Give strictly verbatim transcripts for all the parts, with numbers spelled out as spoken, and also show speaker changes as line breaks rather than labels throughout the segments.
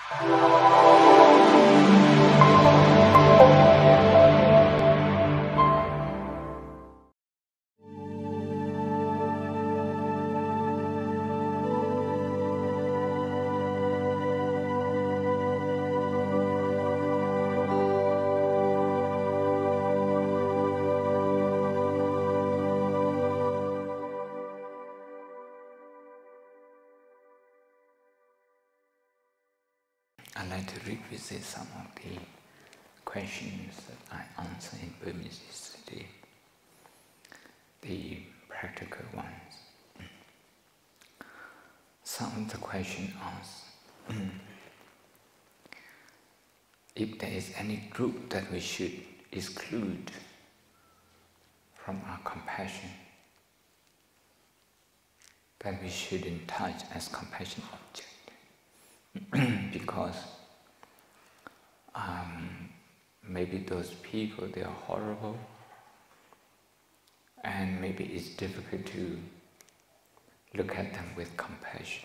I'd like to revisit some of the questions that I answered in Burmese yesterday, the practical ones. Some of the questions asked if there is any group that we should exclude from our compassion, that we shouldn't touch as compassion object. Because um, maybe those people, they are horrible, and maybe it's difficult to look at them with compassion.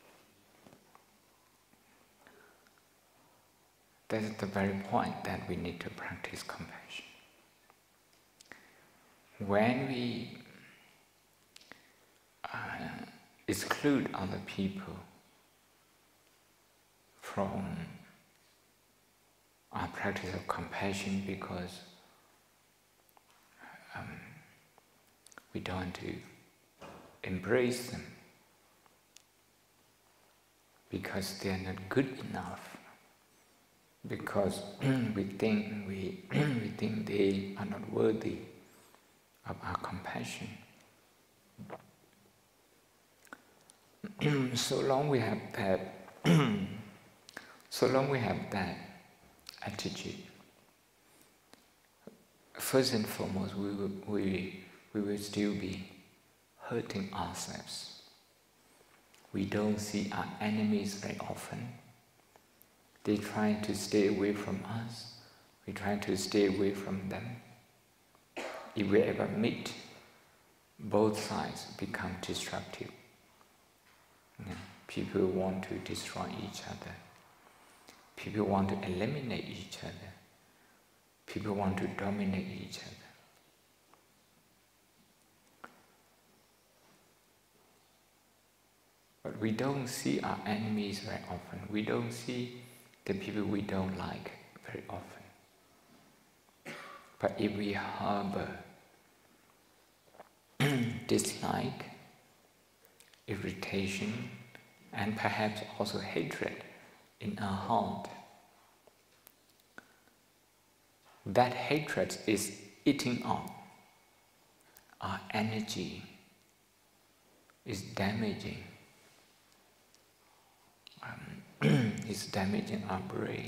That is the very point that we need to practice compassion. When we uh, exclude other people from our practice of compassion because um, we don't want to embrace them, because they are not good enough, because we think we we think they are not worthy of our compassion. So long we have that So long we have that attitude, first and foremost, we will, we, we will still be hurting ourselves. We don't see our enemies very often. They try to stay away from us. We try to stay away from them. If we ever meet, both sides become destructive. You know, people want to destroy each other. People want to eliminate each other. People want to dominate each other. But we don't see our enemies very often. We don't see the people we don't like very often. But if we harbor dislike, irritation, and perhaps also hatred in our heart, that hatred is eating up our energy, is damaging, um, is damaging our brain.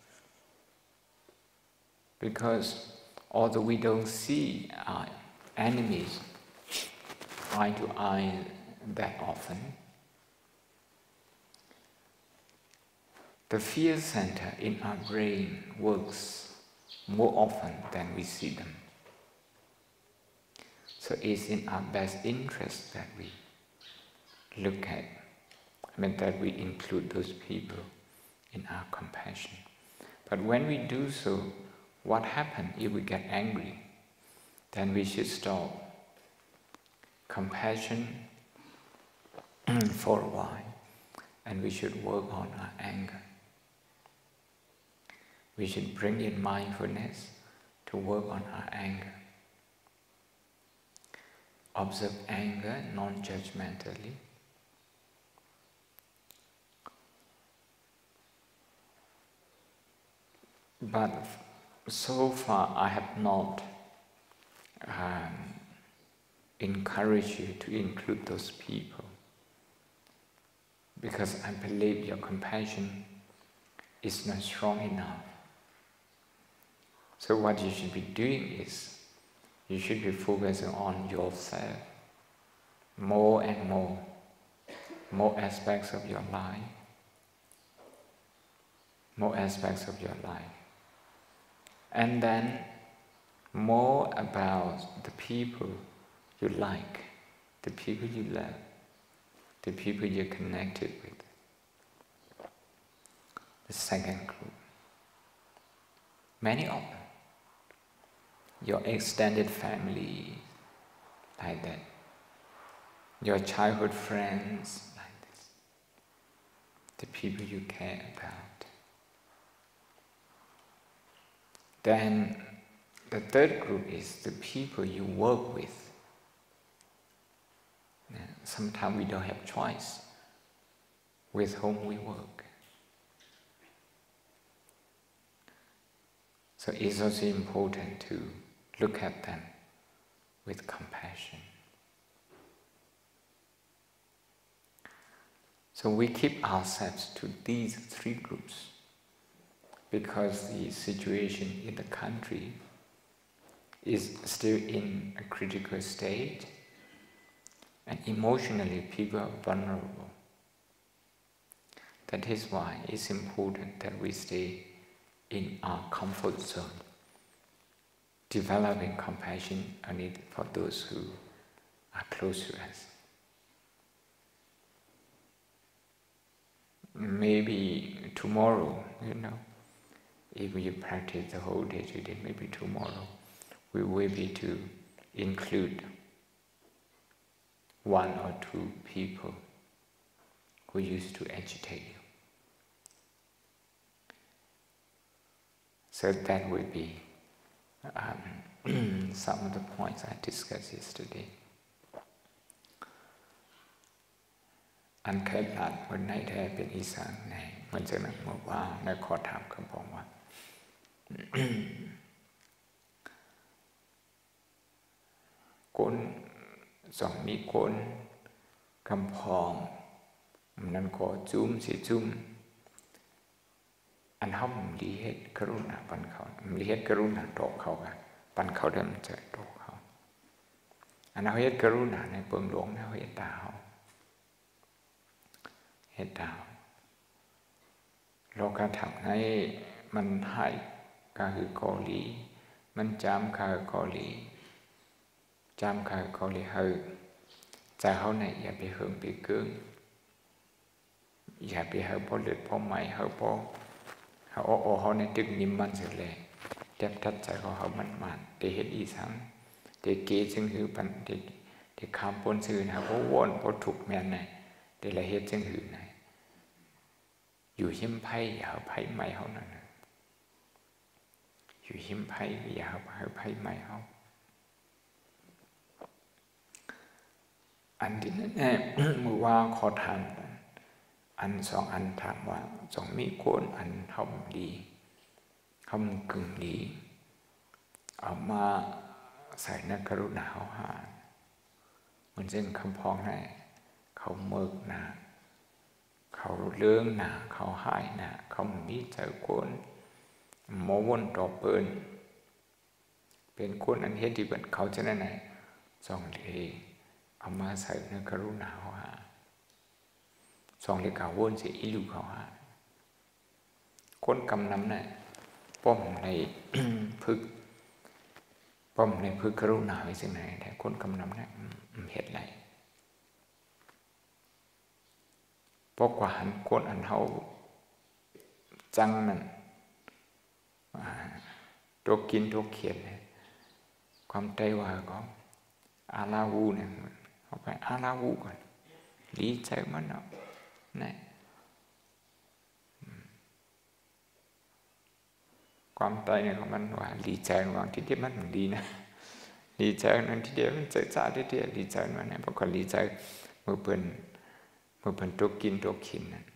Because although we don't see our enemies eye to eye that often, the fear center in our brain works more often than we see them. So it's in our best interest that we look at, I mean that we include those people in our compassion. But when we do so, what happens if we get angry? Then we should stop compassion for a while, and we should work on our anger. We should bring in mindfulness to work on our anger. Observe anger non-judgmentally. But so far I have not um, encouraged you to include those people, because I believe your compassion is not strong enough. So what you should be doing is, you should be focusing on yourself more and more, more aspects of your life, more aspects of your life. And then more about the people you like, the people you love, the people you're connected with. The second group, many of them, your extended family, like that, your childhood friends, like this, the people you care about. Then the third group is the people you work with. Sometimes we don't have choice with whom we work. So it's also important to look at them with compassion. So we keep ourselves to these three groups because the situation in the country is still in a critical state, and emotionally people are vulnerable. That is why it's important that we stay in our comfort zone, developing compassion only for those who are close to us. Maybe tomorrow, you know, if you practice the whole day today, maybe tomorrow we will be to include one or two people who used to agitate you. So that will be um, some of the points I discussed yesterday. อันเคยผ่านวันไหนแท้เป็นอีสานในมันจะนั้นบอกว่าในขอถามคำบอกว่า คนสองมีคนคำพองนั้นขอจุ้มสิจุ้มอันห้องลีเฮ็ดกรุณาปันเขาลีเฮ็ดกรุณาโตเขากันปันเขาเดิมจะโตเขาอันเอาเฮ็ดกรุณาในเปิงหลวงนะเฮ็ดตาเขาเฮ็ดตาโลกธรรมในมันให้ก็คือกอลีมันจำก็คือกอลีจำก็คือกอลีเฮอใจเขาเนี่ยอย่าไปเหิงไปเกิงอย่าไปเฮอพอเลือดพอไหมเฮอพอเขาโอ้โอเขาเนี่ยดึงนิ่มมันเสียเลยแทบทัดใจเขาเขามันมันแต่เห็นอีสังแต่เกจึงหือปันแต่แต่คำปนสื่อนะเพราะวนเพราะถูกแม่นไงแต่ละเหตุจึงหือไงอยู่หิมไพ่อย่าเอาไพ่ใหม่เขานั่นอยู่หิมไพ่อย่าเอาไพ่ใหม่เขาอันที่นั่นแน่มือว่าขอทานอันสองอันถามว่าสองมีโกนอันทำดีทำกึ่งดีเอามาใส่นักกรุณาเขาหาเหมือนเช่นคำพ้องให้เขาเมิกหนาเขาเลื่องหนาเขาหายหนาเขามีใจโกนโมวนต่อเปินเป็นคนอันเฮ็ดที่เป็นเขาจะนั่นไหนสองเลยเอามาใส่นักกรุณาเขาหาสองเลยกาวนสิอิลูเขาหาคนกำน้ำเนี่ยป้อมใน พึกป้อมในพึกกรุณาไว้สิ่งไหนแต่คนกำน้ำเนี่ยเห็ดไรเพราะกว่าหันคนอันเฮาจังนั่นตัวกินตัวเขียนความใจว่าก็อาลาวูเนี่ยเอาไปอาลาวูก่อนดีใจมันเนาะนี่ความใจเนี่ยของมันว่าดีใจบางทีเดียวมันดีนะดีใจนั่นทีเดียวมันเจอจ้าทีเดียวดีใจมันเนี่ยเพราะคนดีใจเมื่อเพิ่นเมื่อเพิ่นตัวกินตัวขินนั่น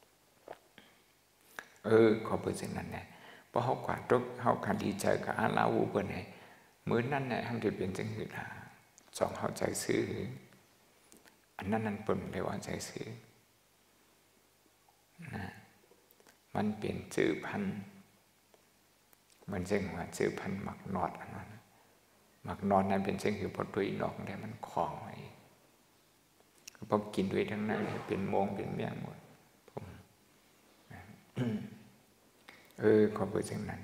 เออขอเปิดสิ่งนั้นเนี่ยเพราะเขากว่าตัวเขาการดีใจกับอาลาวูเปิดเนี่ยมื้อนั้นเนี่ยทำจะเป็นจังหือละสองเขาใจซื้ออันนั้นนั่นเปิดเลยว่าใจซื้อนะมันเปลี่ยนชื่อพันธุ์เหมือนเช่นว่าชื่อพันธุ์หมักนอดอันนั้นหมักนอดนั้นเป็นเช่นคือพอตุยนอกได้มันคล้องไว้พอกินด้วยทั้งนั้นเป็นโมงเป็นเมี่ยงหมดผมเออขอเปิดเช่นนั้น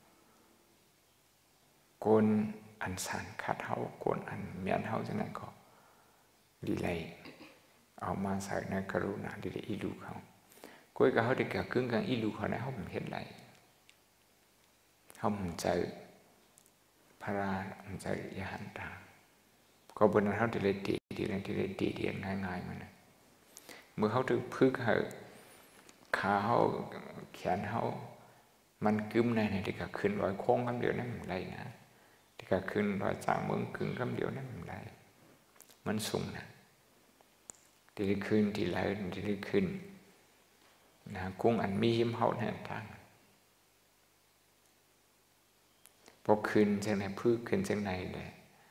โกนอันสานขาดเฮาโกนอันเมียนเฮาจังนั้นก็ดีเลยเอามาใส่ในกรุณาดีเลยอีลูกเขา cuối cả họ đi cả cứng càng ít lù họ này họ không hiện lại họ không chạy para không chạy ya hành ta có bênนั้นเขาจะเลยตีตีเลยตีเลยตีเดียนง่ายๆมันเมื่อเขาถึงพึ่งเขาขาเขาแขนเขามันกึ้มในในที่ก็ขึ้นรอยโค้งคำเดียวนั่นมันไรนะที่ก็ขึ้นรอยจางเมืองกึ่งคำเดียวนั่นมันไรมันสูงนะที่ได้ขึ้นที่ไรที่ได้ขึ้นนะกุ้งอันมีหิมเขาแน่นทางพอขึ้นจากไหนพึ่งขึ้นจากไหนเลย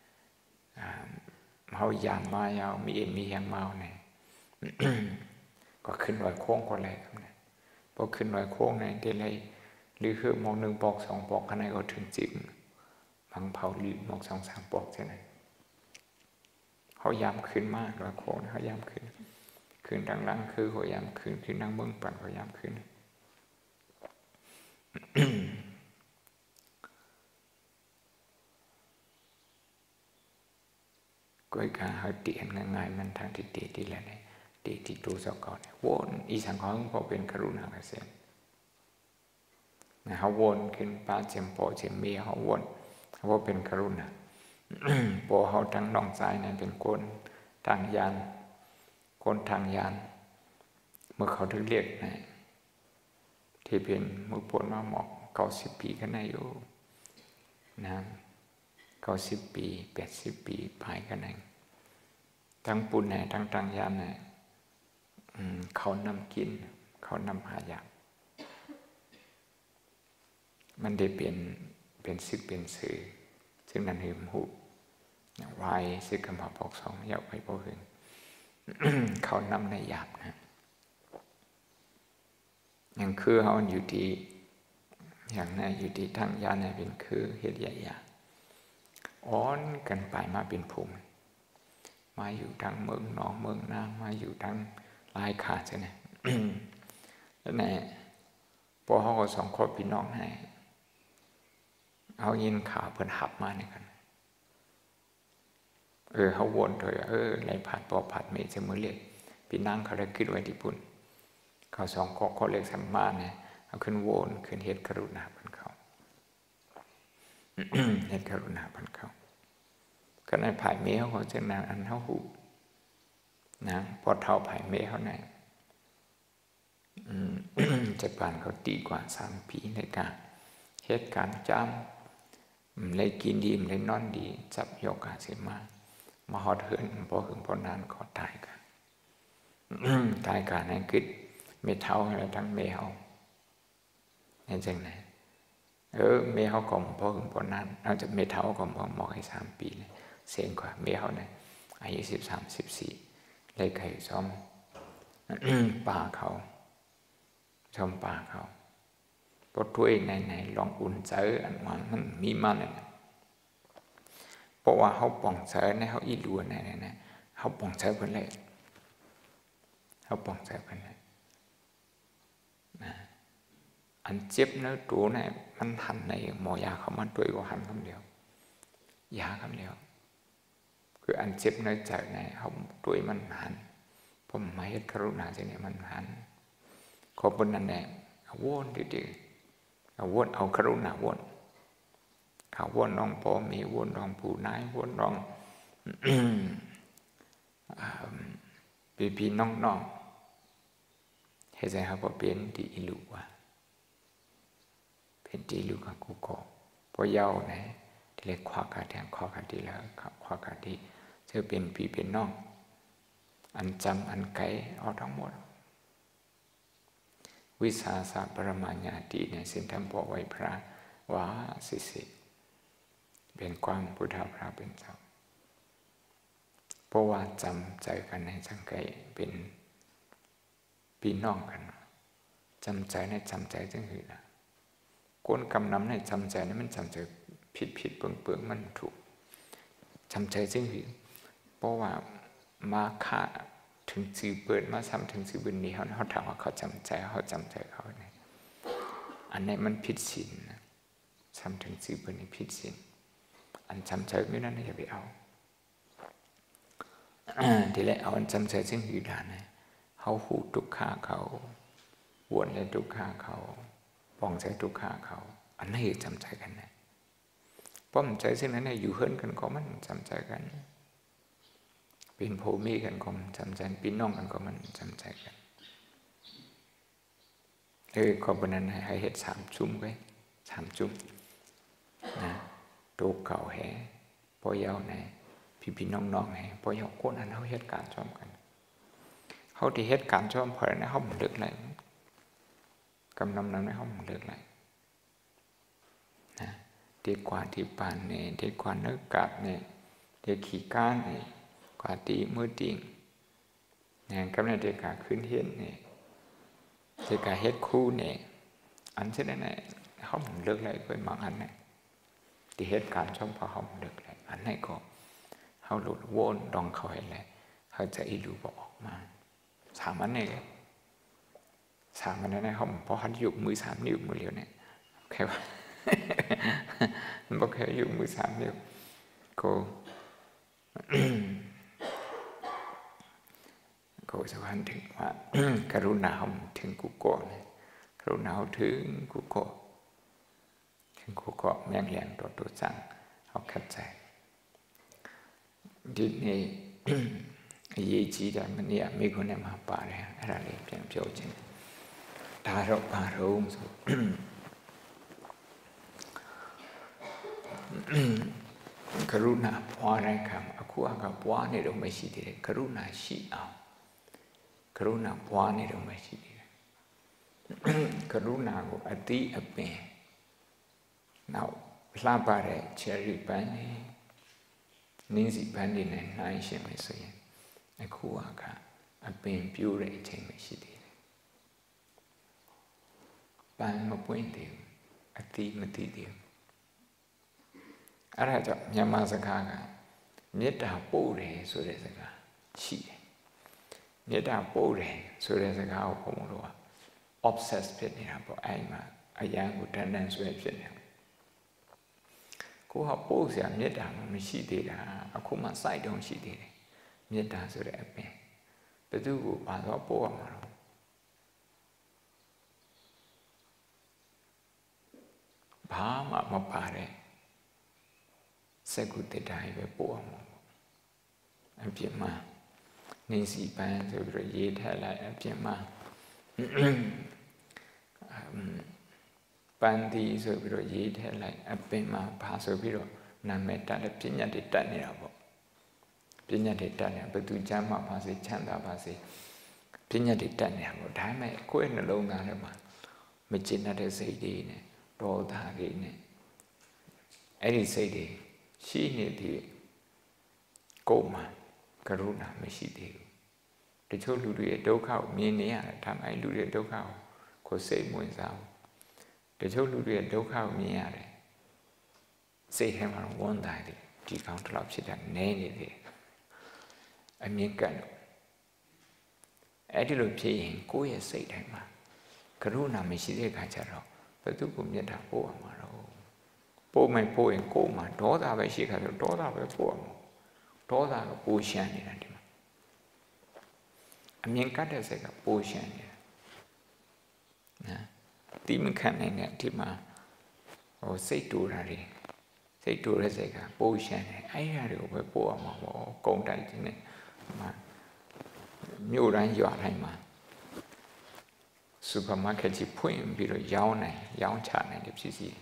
เขายามมาเอามีเอ็นมียังเมาเนี่ยก็ขึ้นรอยโค้งก็เลยครับเนี่ยพอขึ้นรอยโค้งเนี่ยที่ไรหรือคือมองหนึ่งปอกสองปอกข้างในก็ถึงจริงบางเผาหรือมองสองสามปอกใช่ไหมเขายามขึ้นมากรอยโค้งเขายามขึ้นขึ้นดังล่างคือเขายามขึ้นขึ้นนั่งเบื้องปั่นเขายามขึ้นก็อีกการเขาเตียนง่ายๆมันทางที่ตีที่แหละเนี่ยตีที่ตัวสกอเนี่ยวนอีสังขารพอเป็นกรุณาเกษตรเขาวนขึ้นป้าเจียมโปเจียมเมียเขาวนเขาว่าเป็นกรุณาโปเขาทั้งน้องซ้ายเนี่ยเป็นคนทางยานคนทางยานเมื่อเขาถึงเรียกนะที่เป็นมือปวดมาหมอกเก้าสิบปีกันได้อยู่นะเก้าสิบปีแปดสิบปีปลายกันเองทั้งปุ่นเนี่ยทั้งทางยานเนี่ยเขานำกินเขานำหายามันได้เป็นเป็นซึกเป็นสื่อซึ่งนั้นหืมหูวายซึกกำมาปอกสองอยากไปพอหึง เขานำในหยาบนะอย่างคือเขาอยู่ที่อย่างนั้นอยู่ที่ทางยานเนี่ยเป็นคือเฮ็ดใหญ่ยาอ้อนกันไปมาเป็นภูมิมาอยู่ทางเมืองหนองเมืองนางมาอยู่ทางลายขาดใช่ไหม แล้วเนี่ยพอเขาก็สองคนพี่น้องให้เขายินข่าวเพิ่นหับมาเนี่ยกันเออเขาวนถอยเออไหลผัดปอผัดเมย์จะมือเรียกพี่นั่งเขาได้ขึ้นไว้ที่ปุ่นเขาสองก็เขาเรียกสัมมาเนี่ยเอาขึ้นวนขึ้นเฮ็ดกรุณาพันเขา เฮ็ดกรุณาพันเขาก็ในภายเมย์เขาก็จะนานอันเขาหูนะพอเท่าภายเมย์เขาเนี่ยจะผ่านเขาตีกว่าสามปีในการเหตุการณ์จำเลยกินดีเลยนอนดีจับโยกาเสียมามาหอดเหินพอหึงพอนานก็ตายกันตายกันนั่นคือไม่เท่าอะไรทั้งเมเขาเนี่ยจังไหนเออเมเขาก่อมพอหึงพอนานเราจะไม่เท่าก่อมพอหมอกให้สามปีเลยเสียงกว่าเมเขาเนี่ยอายุสิบสามสิบสี่เลยไข่ซ้อมป่าเขาชมป่าเขาพอถ้วยไหนๆลองอุ่นเจออันมันมันมีมันเนี่ยเพราะว่าเขาป่องเจอเนี่ยเขาอีลัวเนี่ยเนี่ยเขาป่องเจอเพิ่นเลยเขาป่องเจอเพิ่นเลยนะอันเจ็บเนื้อตัวเนี่ยมันหันในหมอยาเขามันตัวก็หันคำเดียวยาคำเดียวคืออันเจ็บเนื้อใจเนี่ยเขาตัวมันหันผมไม่เห็นกรุณาใจเนี่ยมันหันขอบุญนั่นแหละวนดีๆเอาวนเอากรุณาวนเขาวนน้องพ่อมีวนน้องผู้นายวนน้องพี่พี่น้องน้องให้ใจเขาพอเป็นดีลูกว่าเป็นดีลูกกับกูก็พอเย้าไหนที่เรียกขวากาแทงขวากาดีแล้วขวากาดีจะเป็นพี่เป็นน้องอันจำอันไกลเอาทั้งหมดวิสาสะปรมาญาติในสิ่งที่บอกไว้พระว่าสิสิเป็นความพุทธพระเป็นเจ้าเพราะว่าจำใจกันในจังไกเป็นพี่น้องกันจำใจในจำใจจังหือนะก้นกำน้ำในจำใจนั้นมันจำใจผิดผิดเปลืองเปลืองมันถูกจำใจจังหือเพราะว่ามาฆ่าถึงจื่อเปิดมาซ้ำถึงจื่อบุญนี้เขาเขาถามว่าเขาจำใจเขาจำใจเขาเนี่ยอันนี้มันผิดศีลนะซ้ำถึงจื่อบุญนี้ผิดศีลอันจำใจไม่นั่นอย่าไปเอาทีแรกเอาอันจำใจซึ่งอยู่ด่านนะเขาหูทุกข์ขาเขาวนและทุกขาเขาป้องใจทุกขาเขาอันนี้จำใจกันนะป้อมใจสิ่งนั้นอยู่เฮิรนกันก็มันจำใจกันเป็นโพมีกันก็มันจำใจเป็นน้องกันก็มันจำใจกันเออขอบนั้นให้เห็ดสามจุ่มไว้สามจุ่มนะตัวเก่าแห่พอยาวไหนพี่พี่น้องน้องไหนพอยาวคนนั้นเขาเห็ดการชอบกันเขาที่เห็ดการชอบเพราะนั้นเขามันเลือกอะไรกำนำนั้นไม่เขามันเลือกอะไรนะดีกว่าที่ปานเนี่ยดีกว่าเนื้อกาดเนี่ยดีขี่ก้านเนี่ยกว่าตีมือติ่งเนี่ยกำลังดีกว่าขึ้นเห็นเนี่ยดีกว่าเฮ็ดคู่เนี่ยอันเช่นนั้นเนี่ยเขามันเลือกอะไรไปบางอันเนี่ยที่เฮ็ดการชอบเพราะเขามันเลือกอะไรอันไหนก็เขาหลุดวนดองเขาเห็นเลยเขาจะอีดูบอกออกมาสามอันเนี่ยสามอันนั้นเขาพอหันยุบมือสามนิ้วมือเดียวเนี่ยแค่ว่ามันบอกแค่ยุบมือสามนิ้วก็ก็จะหันถึงว่ากรุณาถึงกุโกะกรุณาถึงกุโกะถึงกุโกะแม่งเลี้ยงตัวตัวจังเขาเข้าใจဒီနေ့အရေးကြီးတာမနေ့ကမိခွန်းထဲမှာပါတယ်အဲ့ဒါလေးပြန်ပြောချင်တယ်ဒါတော့ဘာတော့ဆိုကရုဏာပွားတဲ့အခါမှာအခုကပွားနေတော့မရှိသေးတယ်ကရုဏာရှိအောင်ကရုဏာပွားနေတော့မရှိသေးတယ်ကရုဏာကိုအတိအပင်နောက်လှပတဲ့ cherry ပန်းနေနင်းစီပန်းနေနဲ့နှိုင်းရှင်မယ်ဆိုရင်အခုကအပင်ပြိုးတဲ့အချိန်ပဲရှိသေးတယ်ပန်းမပွင့်သေးဘူးအတိမတိသေးဘူးအဲ့ဒါကြောင့်မြန်မာစကားကမေတ္တာပို့တယ်ဆိုတဲ့စကားရှိတယ်မေတ္တာပို့တယ်ဆိုတဲ့စကားကိုဘုံတို့က obsess ဖြစ်နေတာပေါ့အဲ့မှာအရန်ကိုတန်တန်ဆွဲဖြစ်နေကိုကပို့စရာမေတ္တာမရှိသေးတာအခုမှစိုက်တုံးရှိသေးတယ်မေတ္တာဆိုတဲ့အပင်ဘယ်သူကိုဘာလို့ပို့ရမှာလဲဘာမှမပါတဲ့စက္ကုတ္တတိုင်းပဲပို့ရမှာအပြစ်မှာနေစီပန်းဆိုပြီးတော့ရေးထည့်လိုက်အပြစ်မှာပန်းတီဆိုပြီးတော့ရေးထည့်လိုက်အပင်မှာဘာဆိုပြီးတော့နာမည်တက်တဲ့ပညာတွေတက်နေတာပေါ့ပညာတွေတက်နေတာဘယ်သူချမ်းမှပါစေချမ်းသာပါစေပညာတွေတက်နေတာပေါ့ဒါပေမဲ့ကိုယ့်ရဲ့နှလုံးသားထဲမှာမကျင်တဲ့စိတ်တွေနဲ့ဒေါသတွေနဲ့အဲ့ဒီစိတ်တွေရှိနေသေးကိုယ်မှာကရုဏာမရှိသေးဘူးတချို့လူတွေရဲ့ဒုက္ခကိုမြင်နေရတယ်ဒါမှမဟုတ်လူတွေရဲ့ဒုက္ခကိုကိုယ်စိတ်ဝင်စားဘူးတချို့လူတွေရဲ့ဒုက္ခကိုမြင်ရတယ်စိတ်ထဲမှာဝမ်းသာတယ်ဒီကောင်တလောက်ဖြစ်တာနည်းနေသေးအမြင်ကတ်အဲ့ဒီလိုဖြစ်ရင်ကိုယ့်ရဲ့စိတ်ထဲမှာကရုဏာမရှိတဲ့အခါကျတော့ဘယ်သူ့ကိုမေတ္တာပို့ရမှာတော့ပို့မယ်ပို့ရင်ကိုယ်မှာဒေါသပဲရှိခါဆိုဒေါသပဲပို့ရမှာဒေါသကပိုရှမ်းနေတာဒီမှာအမြင်ကတ်တဲ့စိတ်ကပိုရှမ်းနေတာနော်တိမခံနိုင်တဲ့ဒီမှာဟိုစိတ်တူတာတွေစိတ်တူတဲ့စိတ်ကပိုရှမ်းတယ်အဲ့ရတွေကိုပဲပို့ရမှာပေါ့ကုံတိုက်ခြင်းနဲ့မှာမြို့တိုင်းရွာတိုင်းမှာစူပါမားကတ်ကြီးဖွင့်ပြီးတော့ရောင်းနိုင်ရောင်းချနိုင်တဲ့ဖြစ်စီ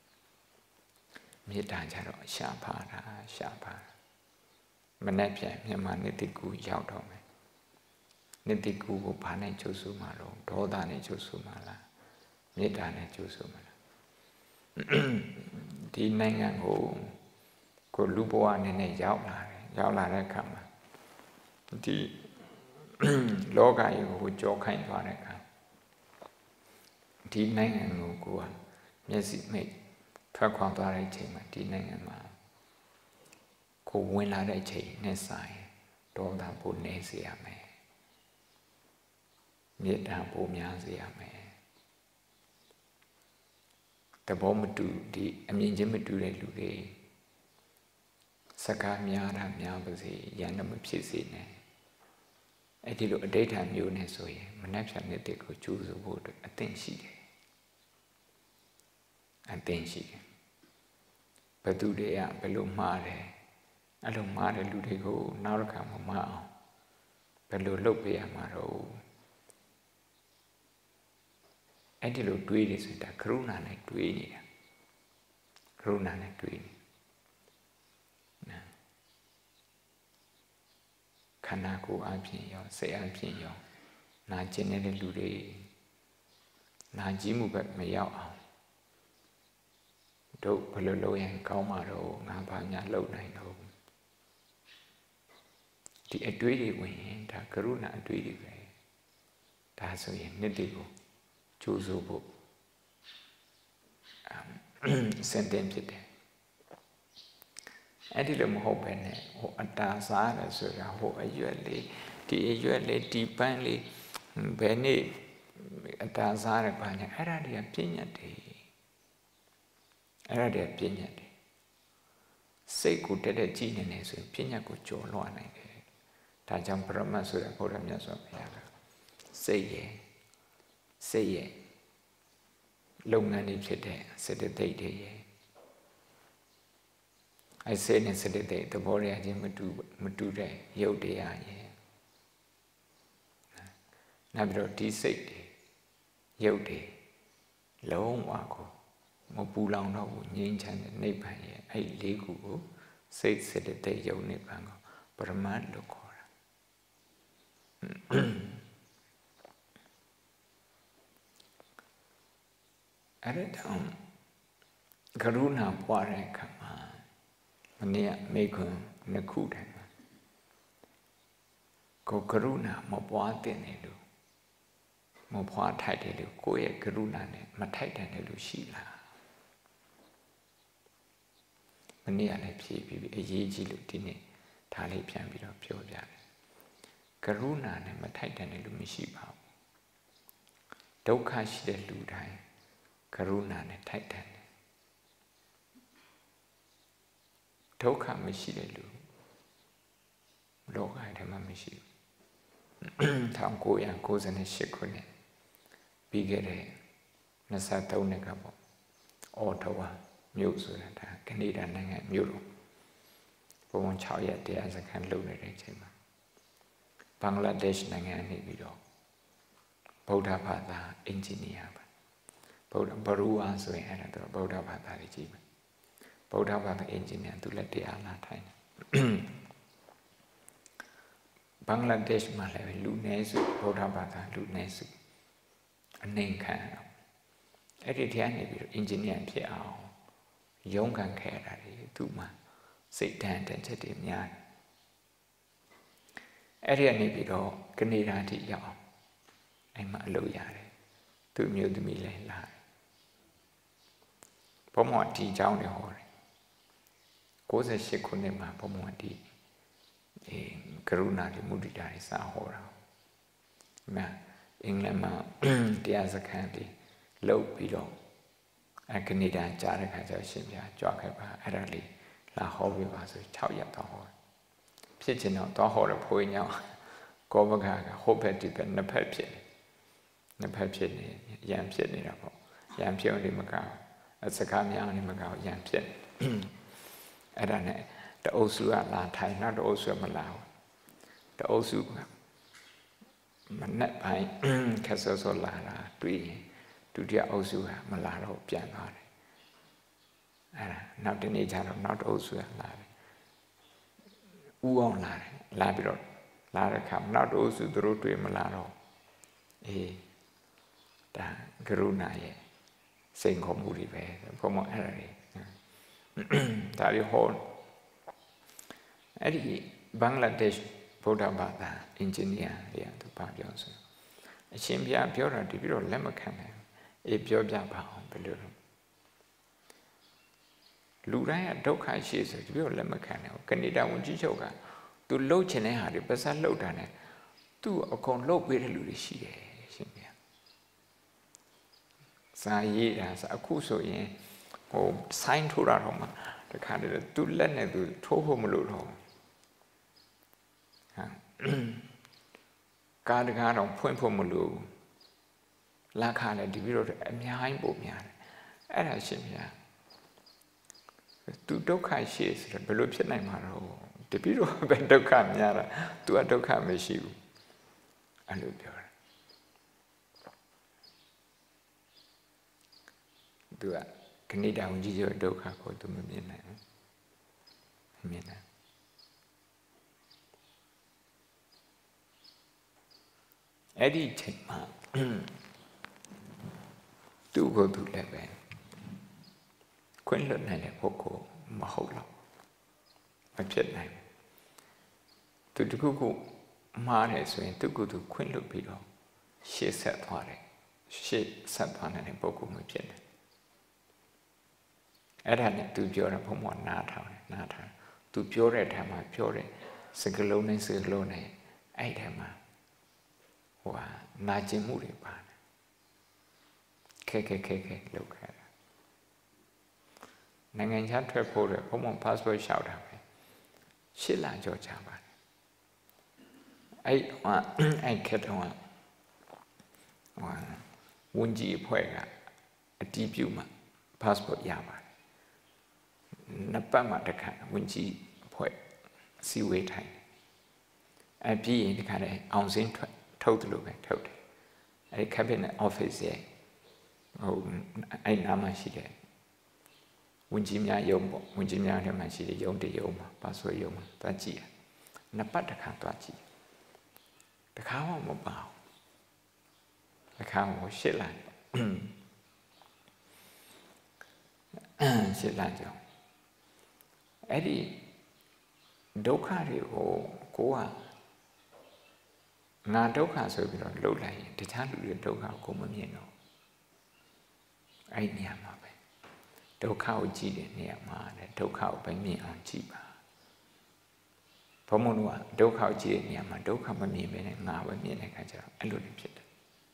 မြေတားကြတော့ရှားပါတာရှားပါမနေ့ပြန်မြန်မာနှစ်တိကူရောက်တော့မယ်နှစ်တိကူကိုဘာနဲ့ချုပ်စုမှာတော့ဒေါသနဲ့ချုပ်စုမှာလားမေတ္တာနဲ့ချုပ်စုမှာလားဒီနိုင်ငံကိုကိုလူဘဝနဲ့နဲ့ရောက်လာတယ်ရောက်လာတဲ့အခါမှာဒီလောကကြီးကိုကြောခိုင်းသွားတဲ့အခါဒီနိုင်ငံကိုကိုကမျက်စိမိတ်ထွက်ခွာသွားတဲ့အချိန်မှာဒီနိုင်ငံမှာကိုဝင်လာတဲ့အချိန်နဲ့ဆိုင်ဒေါသပိုနေစေရမယ်မေတ္တာပိုများစေရမယ်တဘောမတူဒီအမြင်ချင်းမတူတဲ့လူတွေစကားများတာများပါစေရန်မဖြစ်စေနဲ့အဲ့ဒီလိုအတိတ်ထံမျိုးနဲ့ဆိုရင်မနှက်ဖြန်နှစ်တစ်ကိုကျူးဆိုဖို့အတွက်အသင့်ရှိတယ်အသင့်ရှိတယ်ဘယ်သူတွေကဘယ်လိုမှားတယ်အဲ့လိုမှားတဲ့လူတွေကိုနောက်တစ်ခါမမှားအောင်ဘယ်လိုလုပ်ပေးရမှာတော့အဲ့ဒီလိုတွေးနေဆိုတာကရုဏာနဲ့တွေးနေတာကရုဏာနဲ့တွေးနေနော်ခန္ဓာကိုယ်အပြင်ရောစိတ်အပြင်ရောနာကျင်နေတဲ့လူတွေနာကြည့်မှုပဲမရောက်အောင်တို့ဘယ်လိုလုပ်ရင်ကောင်းမှာတော့ငါဘာညာလုပ်နိုင်တော့ဒီအတွေးတွေဝင်ရင်ဒါကရုဏာအတွေးတွေပဲဒါဆိုရင်နှစ်တည်းကိုကျိုးစိုးဖို့စင်တင်ဖြစ်တယ်အဲ့ဒီလိုမဟုတ်ပဲနဲ့ဟိုအတားစားတယ်ဆိုတာဟိုအရွက်လေးဒီအရွက်လေးဒီပန်းလေးဘယ်နေ့အတားစားတယ်ဘာညာအဲ့ဒါတွေကပြည့်ညတ်တယ်အဲ့ဒါတွေပြည့်ညတ်တယ်စိတ်ကိုတက်တက်ကြည်နေနေဆိုရင်ပြည့်ညတ်ကိုကျော်လွှားနိုင်တယ်ဒါကြောင့်ပရမတ်ဆိုတဲ့ဘုရားမြတ်စွာဘုရားကစိတ်ရဲ့စိတ်ရဲ့လုပ်ငန်းတွေဖြစ်တဲ့စေတသိက်တွေရဲ့အဲစိတ်နဲ့စေတသိက်သဘောတရားချင်းမတူမတူတဲ့ရုပ်တရားရဲ့နောက်ပြီးတော့ဒီစိတ်တွေရုပ်တွေလုံးဝကိုမပူလောင်တော့ဘူးငြိမ်းချမ်းတဲ့နိဗ္ဗာန်ရဲ့အဲ့လေးခုကိုစိတ်စေတသိက်ရုပ်နိဗ္ဗာန်ကိုပရမတ်လို့ခေါ်တာအဲ့ဒါကရုဏာပွားတဲ့အခါမှာမနေ့ကမိခွန်းနှစ်ခုတည်းမှာကိုကရုဏာမပွားတဲ့နေလို့မပွားထိုက်တယ်လို့ကိုယ့်ရဲ့ကရုဏာနဲ့မထိုက်တယ်လို့ရှိလားမနေ့ကလည်းဖြည့်ပြီးအရေးကြီးလို့ဒီနေ့ဒါလေးပြန်ပြီးတော့ပြောပြတယ်ကရုဏာနဲ့မထိုက်တယ်လို့မရှိပါဘူးဒုက္ခရှိတဲ့လူတိုင်းကရုဏာနဲ့ထိုက်တယ်ဒုက္ခမရှိတဲ့လူလောကထဲမှာမရှိဘူး၁၉၉၈ခုနှစ်ပြီးခဲ့တဲ့၂၃နှစ်ကပေါ့အော်တဝါမြို့ဆိုတာဒါကနေဒါနိုင်ငံမြို့တော်ဘုံ၆ရက်တရားစခန်းလုပ်နေတဲ့အချိန်မှာဘင်္ဂလားဒေ့ရှ်နိုင်ငံနေပြီးတော့ဗုဒ္ဓဘာသာအင်ဂျင်နီယာပါဗုဒ္ဓဘရူဝါဆိုရင်အဲ့ဒါတော့ဗုဒ္ဓဘာသာကြီးကြီးပဲဗုဒ္ဓဘာသာအင်ဂျင်နီယာသူလည်းတရားလာထိုင်တယ်ဘင်္ဂလားဒေ့ရှ်မှာလည်းလူနည်းစုဗုဒ္ဓဘာသာလူနည်းစုအနေခံအဲ့ဒီတရားနေပြီးတော့အင်ဂျင်နီယာဖြစ်အောင်ရုန်းကန်ခဲ့ရတာတွေသူ့မှာစိတ်ဓာတ်တန်ချက်တွေများအဲ့ဒီကနေပြီးတော့ကနေဒါတိရောက်အောင်အဲ့မှာအလုပ်ရတယ်သူ့မျိုးသမီးလည်းလာတယ်ဘုံမော်ဒီเจ้าနေဟောတယ်၉၈ခုနှစ်မှာဘုံမော်ဒီအဲကရုဏာတိမုဒိတာတွေစာဟောတာမှအင်္ဂလန်မှာတရားစခန်းတွေလုပ်ပြီးတော့အကနေဒါကြားတဲ့ခါကျရှင်ပြကြွခဲ့ပါအဲ့ဒါလေးလာဟောပြပါဆို၆ရက်တော့ဟောဖြစ်ချင်တော့တော့ဟောတဲ့ဘိုးညောင်းကောဘကကဟိုဘက်ဒီဘက်နှစ်ဖက်ဖြစ်နေနှစ်ဖက်ဖြစ်နေရံဖြစ်နေတာပေါ့ရံဖြစ်နေမကောင်းအစကားများနေမကောင်းရံဖြစ်အဲ့ဒါနဲ့တအုပ်စုကလာထိုင်နောက်တအုပ်စုမလာဘူးတအုပ်စုကမနဲ့ပိုင်းခက်ဆောဆောလာတာတွေ့ရင်ဒုတိယအုပ်စုကမလာတော့ပြန်သွားတယ်အဲ့ဒါနောက်တနေ့ကျတော့နောက်တအုပ်စုကလာတယ်ဥအောင်လာတယ်လာပြီးတော့လာတဲ့ခါနောက်တအုပ်စုသူတို့တွေ့မလာတော့အေးဒါကရုဏာရဲ့စိန်ခေါ်မှုတွေပဲဘုံမအဲ့ဒါတွေဒါရီဟောအဲ့ဒီဘင်္ဂလားဒေ့ရှ်ဗုဒ္ဓဘာသာအင်ဂျင်နီယာတွေကသူပါပြောဆိုအရှင်ဘုရားပြောတာဒီပြီးတော့လက်မခံနိုင်အေးပြောပြပါအောင်ဘယ်လိုလဲလူတိုင်းကဒုက္ခရှိဆိုဒီပြီးတော့လက်မခံနိုင်ဘူးကနေဒါဝန်ကြီးချုပ်ကသူလှုပ်ချင်တဲ့ဟာတွေပတ်စပ်လှုပ်တာနဲ့သူ့အကုန်လှုပ်ပေးတဲ့လူတွေရှိတယ်ရှင်ဘုရားစာရေးတာအခုဆိုရင်ဟိုဆိုင်းထိုးတာတော့မှတခါတည်းသူလက်နဲ့သူထိုးဖို့မလို့တော့ဟာကားတကားတော့ဖွင့်ဖို့မလို့လက်ခါလည်းဒီပြီးတော့အများကြီးပို့များတယ်အဲ့ဒါရှင်ဗျာသူဒုက္ခရှိဆိုတော့ဘယ်လိုဖြစ်နိုင်မှာတော့တပြီးတော့ပဲဒုက္ခများတာသူကဒုက္ခမရှိဘူးအဲ့လိုပြောတယ်သူကခဏတောင်ကြီးကျော်ဒုက္ခကိုသူမမြင်နိုင်ဘူးမမြင်နိုင်အဲ့ဒီချိန်မှာသူ့ကိုယ်သူလည်းပဲခွင့်လွတ်နိုင်တဲ့ပုဂ္ဂိုလ်မဟုတ်တော့မဖြစ်နိုင်သူတခုခုမှားတယ်ဆိုရင်သူ့ကိုယ်သူခွင့်လွတ်ပြီးတော့ရှေ့ဆက်သွားတယ်ရှေ့ဆက်သွားနိုင်တဲ့ပုဂ္ဂိုလ်မဖြစ်နိုင်အဲ့ဒါနဲ့သူပြောတာဘုံဘနားထောင်တယ်နားထောင်သူပြောတဲ့ထဲမှာပြောတဲ့စကလုံးနဲ့စကလုံးနဲ့အဲ့ထဲမှာဟိုဟာနာကျင်မှုတွေပါတယ်ခဲခဲခဲခဲလောက်ခဲ့တာနိုင်ငံခြားထွက်ဖို့တဲ့ဘုံဘ passport လျှောက်တာပဲရှစ်လကြောကြာပါတယ်အဲ့ဟာအဲ့ခက်တော့ဟိုဝန်ကြီးအဖွဲ့ကအတီးပြုမှ passport ရပါတယ်နှစ်ပတ်မှတစ်ခါဝန်ကြီးအဖွဲ့အစည်းအဝေးထိုင်အပြီးရင်ဒီခါလေအောင်စင်းထွက်ထုတ်တယ်လို့ပဲထုတ်တယ်အဲ့ cabinet office ရဲ့ဟိုအဲ့နားမှာရှိတယ်ဝန်ကြီးများရုံးပေါ့ဝန်ကြီးများထဲမှာရှိတယ်ရုံးတရုံးမှာပါဆိုရုံးမှာသွားကြည့်ရနှစ်ပတ်တစ်ခါသွားကြည့်တစ်ခါမှမပါဘူးတစ်ခါမှရှစ်လရှစ်လကြောင့်အဲ့ဒီဒုက္ခတွေကိုကိုကငါဒုက္ခဆိုပြီးတော့လှုပ်လိုက်ရင်တခြားလူတွေဒုက္ခကိုမမြင်တော့အဲ့နေရာမှာပဲဒုက္ခကိုကြည့်တဲ့နေရာမှာလည်းဒုက္ခကိုပဲမြင်အောင်ကြည့်ပါဘုံမလို့ကဒုက္ခကိုကြည့်တဲ့နေရာမှာဒုက္ခမမြင်ဘဲနဲ့ငါပဲမြင်တဲ့အခါကျတော့အဲ့လိုတွေဖြစ်တယ်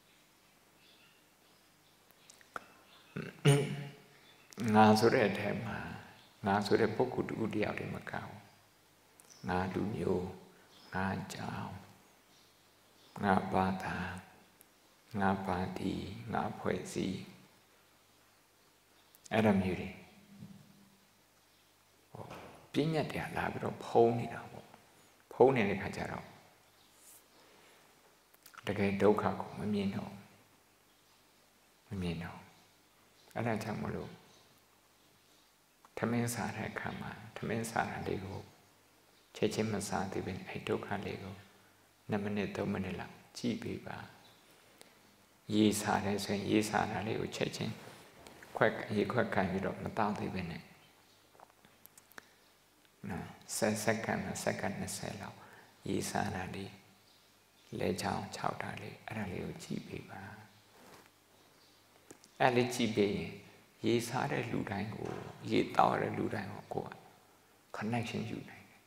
ငါဆိုတဲ့အထက်မှာငါဆိုတဲ့ပုဂ္ဂိုလ်တူတယောက်တည်းမကောင်းငါလူမျိုးငါကြောင့်ငါဘာသာငါပါတီငါဖွဲ့စည်းအဲ့ဒါမျိုးတွေဟိုပြည့်ညတ်တယ်လာပြီးတော့ဖုံးနေတာပေါ့ဖုံးနေတဲ့ခါကျတော့တကယ်ဒုက္ခကိုမမြင်တော့မမြင်တော့အဲ့ဒါကြောင့်မလို့ထမင်းစားတဲ့အခါမှာထမင်းစားတာလေးကိုချက်ချင်းမစားသေးဘူးအဲ့ဒုက္ခလေးကိုနှစ်မိနစ်သုံးမိနစ်လောက်ကြည့်ပေးပါရေစားတယ်ဆိုရင်ရေစားတာလေးကိုချက်ချင်းခွက်ရေခွက်ခံပြီးတော့မတောင်းသေးပဲနဲ့နော်ဆယ်စက္ကန့်နဲ့စက္ကန့်၂၀လောက်ရေစားတာလေးလဲချောင်းခြောက်တာလေးအဲ့ဒါလေးကိုကြည့်ပေးပါအဲ့လေးကြည့်ပေးရင်ရေစားတဲ့လူတိုင်းကိုရေတောက်ရတဲ့လူတိုင်းကိုကိုယ်က connection ယူနိုင်တယ်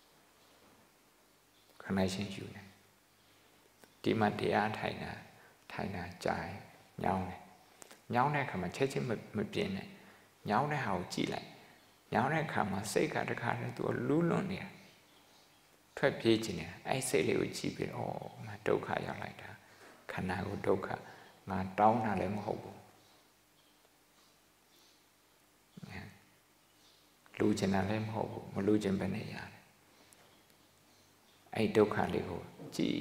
connection ယူနိုင်ဒီမှာတရားထိုင်တာထိုင်တာကြာရင်ညောင်းတယ်ညောင်းတဲ့အခါမှာချက်ချင်းမပြင်းနဲ့ညောင်းတဲ့ဟာကိုကြည့်လိုက်ညောင်းတဲ့အခါမှာစိတ်ကတခါတည်းသူလူးလွန်နေတာထွက်ပြေးခြင်းနဲ့အဲ့စိတ်လေးကိုကြည့်ပြီးတော့ငါဒုက္ခရောက်လိုက်တာခန္ဓာကိုဒုက္ခငါတောင်းတာလည်းမဟုတ်ဘူးလူကျင်တာလည်းမဟုတ်ဘူးမလူကျင်ပဲနဲ့ရတယ်အဲ့ဒုက္ခလေးကိုကြည့်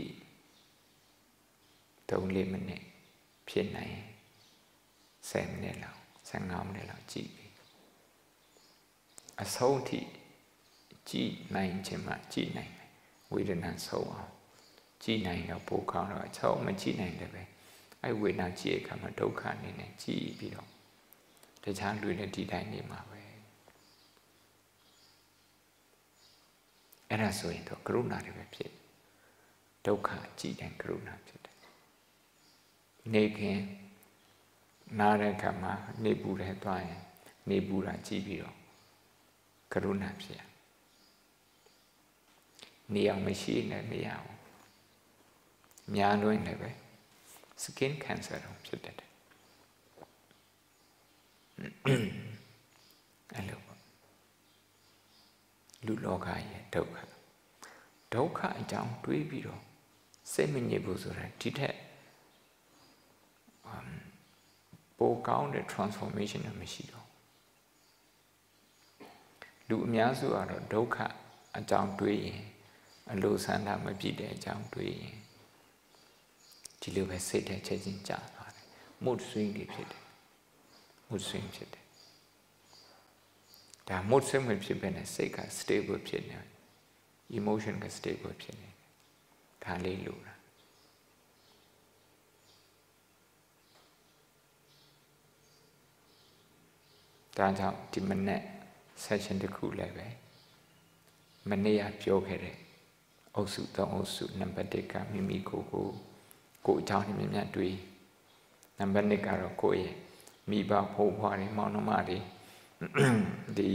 သုံးလေးမိနစ်ဖြစ်နိုင်ဆယ်မိနစ်လောက်ဆယ်ငါးမိနစ်လောက်ကြည့်ပြီအဆုံးထိကြည့်နိုင်ခြင်းမှကြည့်နိုင်တယ်ဝေဒနာဆုံးအောင်ကြည့်နိုင်တော့ပိုကောင်းတော့အချောင်းမကြည့်နိုင်တယ်ပဲအဲ့ဝေဒနာကြည့်တဲ့အခါမှာဒုက္ခအနေနဲ့ကြည့်ပြီးတော့တခြားလူတွေဒီတိုင်းနေမှာပဲအဲ့ဒါဆိုရင်တော့ကရုဏာတွေပဲဖြစ်ဒုက္ခကြည့်တဲ့ကရုဏာဖြစ်တယ်နေခင်နားတဲ့အခါမှာနေပူတဲ့သွားရင်နေပူတာကြည့်ပြီးတော့ကရုဏာဖြစ်နေအောင်မရှိနဲ့မရဘူးများလွန်းလည်းပဲ skin cancer တော့ဖြစ်တတ်တယ်အဲ့လိုပေါ့လူလောကရဲ့ဒုက္ခဒုက္ခအကြောင်းတွေးပြီးတော့စိတ်မညစ်ဘူးဆိုတာဒီထက်ပိုကောင်းတဲ့ transformation မရှိတော့လူအများစုကတော့ဒုက္ခအကြောင်းတွေးရင်အလိုဆန္ဒမပြည့်တဲ့အကြောင်းတွေးရင်ဒီလိုပဲစိတ်ထဲချက်ချင်းကြာသွားတယ် mood swing တွေဖြစ်တယ် mood swing ဖြစ်တယ်ဒါ mood swing ဖြစ်ပဲနဲ့စိတ်က stable ဖြစ်နေ emotion က stable ဖြစ်နေဒါလေးလို့လားဒါကြောင့်ဒီမနေ့ session တစ်ခုလည်းပဲမနေ့ကပြောခဲ့တဲ့အုပ်စုသုံးအုပ်စုနံပါတ်တစ်ကမိမိကိုယ်ကိုကိုယ်အကြောင်းနဲ့မြတ်မြတ်တွေးနံပါတ်နှစ်ကတော့ကိုယ့်ရဲ့မိဘဖိုးဖွားတွေမောင်နှမတွေဒီ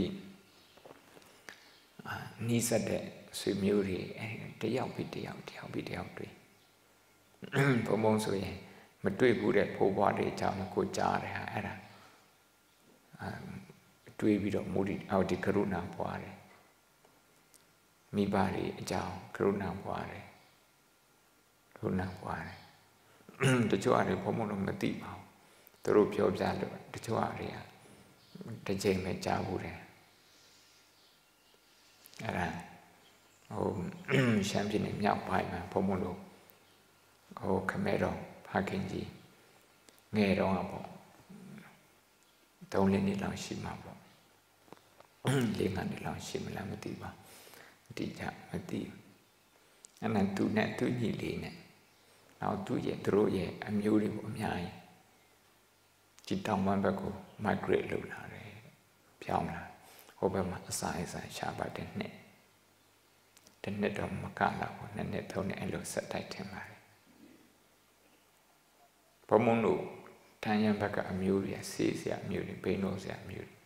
နီးစပ်တဲ့ဆွေမျိုးတွေအဲတယောက်ပြီးတယောက်တယောက်ပြီးတယောက်တွေးဘုံဘုံဆိုရင်မတွေ့ဘူးတဲ့ဖိုးဖွားတွေအကြောင်းကိုကြားတယ်ဟာအဲ့ဒါတွေးပြီးတော့မူဒီအော်ဒီကရုဏာပွားတယ်မိဘတွေအကြောင်းကရုဏာပွားတယ်ကရုဏာပွားတယ်တချို့အရေဘုံဘုံတော့မသိပါဘူးသူတို့ပြောပြလို့တချို့အရေကတစ်ချိန်ပဲကြားဘူးတယ်အဲ့ဒါဟိုရှမ်းပြည်နယ်မြောက်ပိုင်းမှာဘုံဘုံတို့ဟိုခမဲတော်ဖခင်ကြီးငယ်တော့ပေါ့သုံးလေးနှစ်လောက်ရှိမှာပေါ့လေးငါးနှစ်လောက်ရှိမလားမသိပါဘူးတိကျမသိဘူးအဲ့ဒါသူနဲ့သူညီလေးနဲ့နောက်သူရဲ့သူတို့ရဲ့အမျိုးတွေပေါ့အများကြီးဒီတောင်ပန်းဘက်ကို migrate လုပ်လာတယ်ပြောင်းလာဟိုဘက်မှာအစာအစာရှာပါတဲ့နှစ်တနှစ်တော့မကလောက်ဘူးနှစ်နှစ်သုံးနှစ်အဲ့လိုဆက်တိုက်ထင်ပါတယ်ဘုံမုံတို့တန်ရန်ဘက်ကအမျိုးတွေဆေးဆရာအမျိုးတွေဘိန်းလို့ဆရာအမျိုးတွေ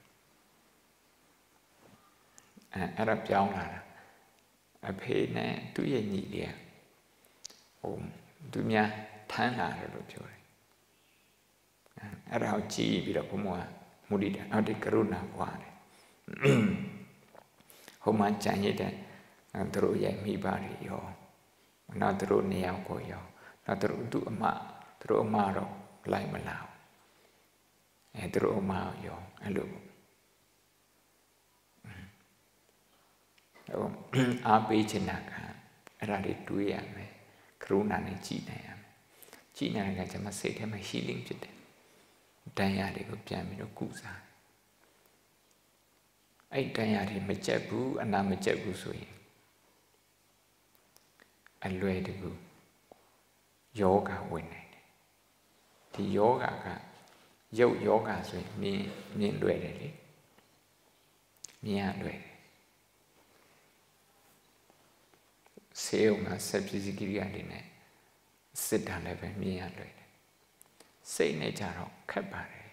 အဲအဲ့ဒါပြောင်းလာတာအဖေနဲ့သူ့ရဲ့ညီလေးဟိုသူများထမ်းလာတယ်လို့ပြောတယ်အဲ့ဒါကိုကြည့်ပြီးတော့ဘုံမကမူတည်တယ်အော်ဒီကရုဏာပွားတယ်ဟိုမှာကြံရတဲ့သူတို့ရဲ့မိဘတွေရောနောက်သူတို့နေရာကိုရောနောက်သူတို့သူ့အမသူတို့အမတော့လိုက်မလာဘူးအဲသူတို့အမရောအဲ့လိုဟိုအားပေးချင်တာကအဲ့ဒါတွေတွေးရမယ်ကရုဏာနဲ့ကြည်နိုင်ရမယ်ကြည်နိုင်တဲ့အခါကျမှစိတ်ထဲမှာ healing ဖြစ်တယ်တန်ရာတွေကိုပြန်ပြီးတော့ကုစားအဲ့တန်ရာတွေမကြက်ဘူးအနာမကြက်ဘူးဆိုရင်အလွယ်တကူယောဂဝင်နေတယ်ဒီယောဂကရုပ်ယောဂဆိုရင်မြင်မြင်လွယ်တယ်လေမြင်ရလွယ်တယ်ဆေးရုံကဆက်ပစ္စည်းကိရိယာတွေနဲ့စစ်တာလည်းပဲမြင်ရလွယ်တယ်စိတ်နဲ့ကြတော့ခက်ပါတယ်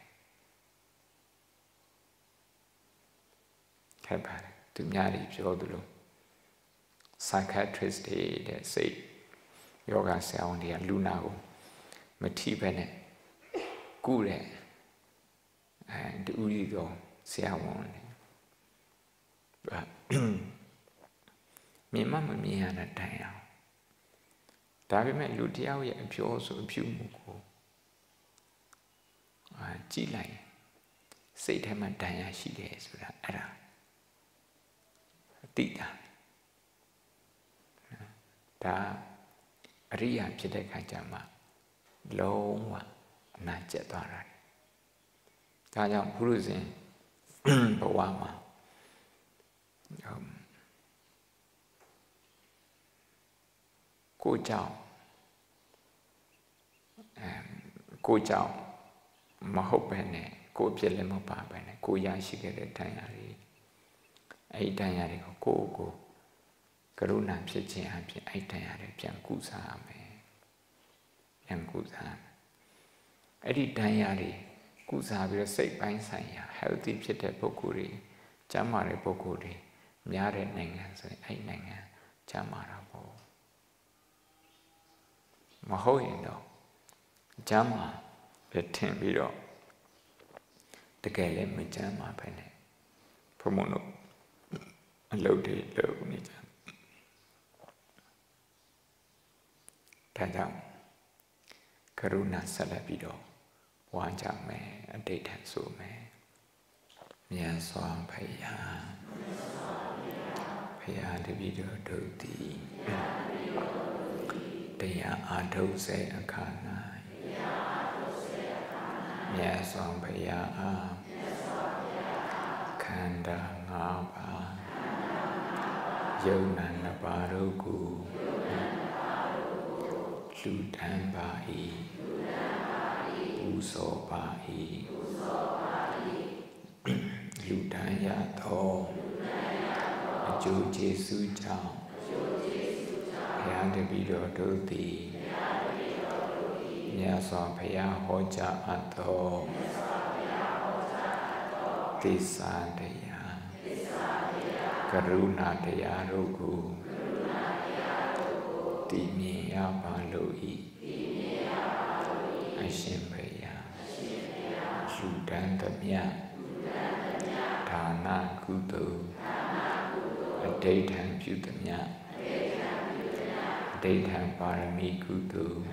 ခက်ပါတယ်သူများတွေပြောသလို psychiatrist တွေတဲ့စိတ်ယောဂဆရာဝန်တွေကလူနာကိုမထိပဲနဲ့ကုတဲ့အဲတူရီတော့ဆရာဝန်တွေမြင်မှမမြင်ရတဲ့တိုင်အောင်ဒါပေမဲ့လူတယောက်ရဲ့အပြောဆိုအပြုမှုကိုအာကြည့်လိုက်စိတ်ထဲမှာတိုင်ရရှိတယ်ဆိုတာအဲ့ဒါအတိတာဒါအရိယာဖြစ်တဲ့ခါကျမှလုံးဝအနာကျက်သွားတာဒါကြောင့်ဘုရုဇဉ်ဘဝမှာကိုကြောင့်အဲကိုကြောင့်မဟုတ်ပဲနဲ့ကိုအဖြစ်လည်းမပါပဲနဲ့ကိုရရှိခဲ့တဲ့တရားတွေအဲ့ဒီတရားတွေကိုကိုကိုကရုဏာဖြစ်ခြင်းအပြင်အဲ့တရားတွေပြန်ကုစားရမယ်ပြန်ကုစားအဲ့ဒီတရားတွေကုစားပြီးတော့စိတ်ပိုင်းဆိုင်ရာ healthy ဖြစ်တဲ့ပုဂ္ဂိုလ်တွေကျန်းမာတဲ့ပုဂ္ဂိုလ်တွေများတဲ့နိုင်ငံဆိုရင်အဲ့နိုင်ငံကျန်းမာတာပေါ့မဟုတ်ရင်တော့ကျမ်းမာပဲထင်ပြီးတော့တကယ်လည်းမကျမ်းမာပဲနဲ့ဘုံမတို့အလုပ်တွေလုပ်နေကြဒါကြောင့်ကရုဏာဆက်လက်ပြီးတော့ဝါကြမယ်အတိတ်ထဆိုမယ်မြတ်စွာဘုရားဘုရားတပည့်တော်တို့သည်တရားအားထုတ်စေအခါ၌မြတ်စွာဘုရားအားခန္ဓာငါးပါးယုံနာနှစ်ပါးတို့ကိုလူတန်းပါ၏ပူဇော်ပါ၏လူတန်းရသောအကျိုးကျေးဇူးကြောင့်ဘုရားတပည့်တော်တို့သည်မြတ်စွာဘုရားဟောကြားအပ်သောသစ္စာတရားကရုဏာတရားတို့ကိုတည်မြဲရပါလို့၏အရှင်ဘုရားလူတန်းသမျှဒါနကုသိုလ်အဋိဋ္ဌံပြုသမျှအဋိဋ္ဌံပါရမီကုသိုလ်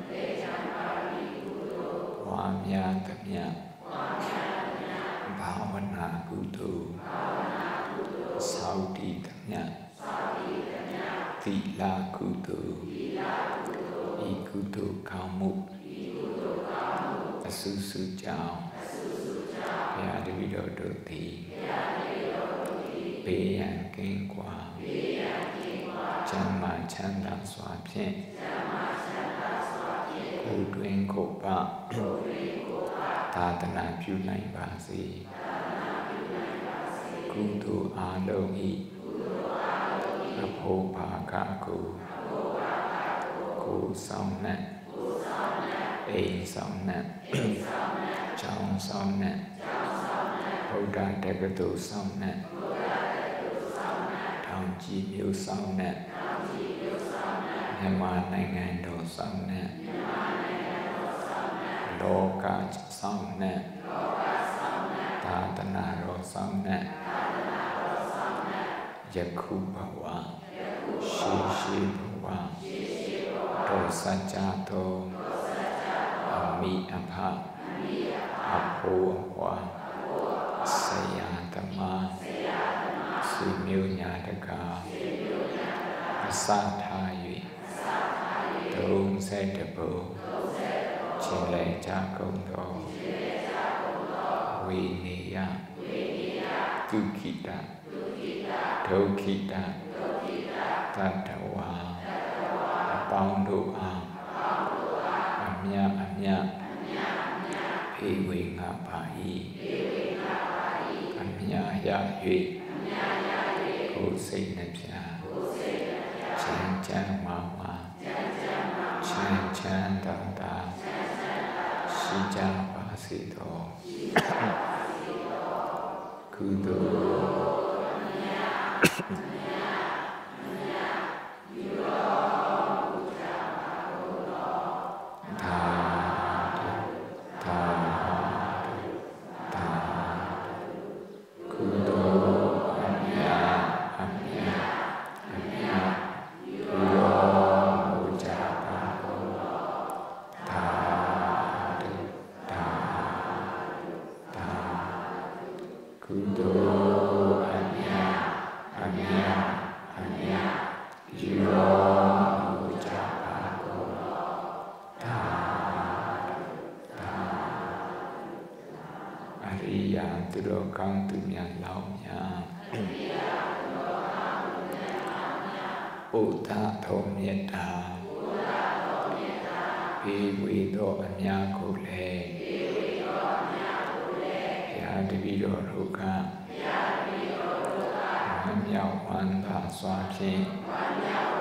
ဝါများသမျှဘာဝနာကုသိုလ်သောက်တည်သမျှသီလကုသိုလ်ဤကုသိုလ်ကောင်းမှုအဆူဆူကြောင့်ဘုရားတပည့်တော်တို့သည်ဘေးရန်ကင်းကွာကျမ်းမာချမ်းသာစွာဖြင့်ကိုယ်တွင်ကိုယ်ပါသာသနာပြုနိုင်ပါစေကုသိုလ်အားလုံး၏အဖို့ဘာကကိုကိုယ်ဆောင်နှင့်အိမ်ဆောင်နှင့်ကျောင်းဆောင်နှင့်ဗုဒ္ဓတက္ကသိုလ်ဆောင်နှင့်ထောင်ကြီးမျိုးဆောင်နှင့်မြန်မာနိုင်ငံတော်ဆောင်နှင့်လောကဆောင်နှင့်သာသနာတော်ဆောင်နှင့်ယခုဘဝရှိရှိဘဝတော်စကြသောအမိအဖအဖိုးအဖွာဆရာသမားဆွေမျိုးညာတကာအစထား၍သုံးဆယ်တပုံချင်းလဲကြကုန်သောဝိနေယဒုက္ခိတဒုက္ခိတတတဝါအပေါင်းတို့အားအမြတ်အမြတ်ဖေဝေငါပါ၏အမြတ်ရ၍ကိုယ်စိတ်နှပြချမ်းချမ်းမာမာချမ်းချမ်းသာသာရှိကြပါစေသောကုသိုလ်သူတော်ကောင်းသူများလောင်းများဘုဒ္ဓသောမေတ္တာဘေးဝေသောအများကိုလည်းဘုရားတပည့်တော်တို့ကဝမ်းမြောက်ဝမ်းသာစွာဖြင့်